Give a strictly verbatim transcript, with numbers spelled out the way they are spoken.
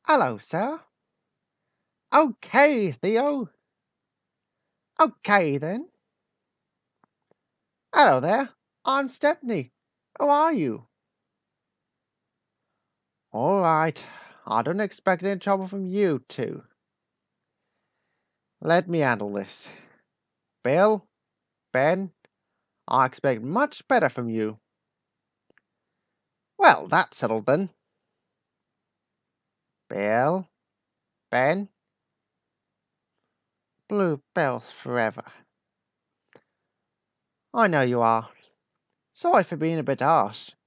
Hello, sir. Okay, Theo. Okay, then. Hello there. I'm Stepney. How are you? All right. I don't expect any trouble from you two. Let me handle this. Bill, Ben, I expect much better from you. Well, that's settled then. Bill, Ben, bluebells forever. I know you are. Sorry for being a bit harsh.